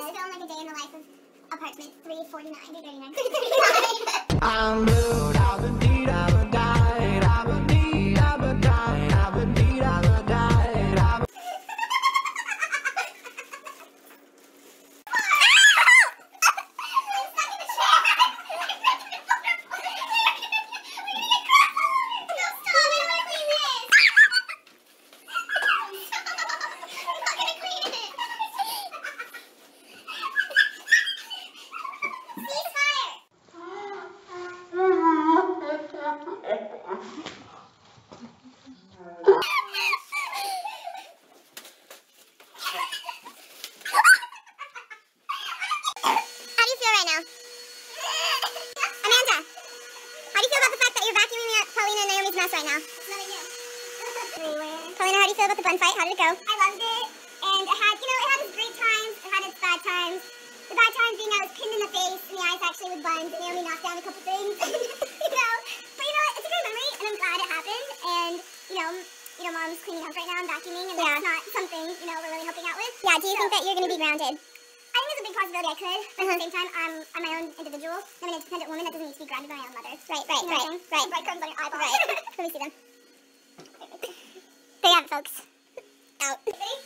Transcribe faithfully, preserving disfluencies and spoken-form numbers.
just film like a day in the life of apartment three forty-nine, three thirty-nine, three thirty-nine. I'm blue, I've been deed, I've been died, I've been deed, I've been died, I've been deed, I've been died, I've been... Right now. Paulina, how do you feel about the bun fight? How did it go? I loved it, and it had, you know, it had its great times, it had its bad times. The bad times being I was pinned in the face in the eyes actually with buns, and Naomi knocked down a couple things, you know. But you know, it's a great memory, and I'm glad it happened. And you know, you know, Mom's cleaning house right now and vacuuming, and yeah. That's not something you know we're really helping out with. Yeah. Do you so, think that you're going to be grounded? I think there's a big possibility I could, but uh-huh. At the same time, I'm, I'm my own individual. I'm an independent woman that doesn't need to be grounded by my own mother. Right, right, you know right, right. Breadcrumbs on your eyeball. Right. Let me see them. There you have it, folks. Out.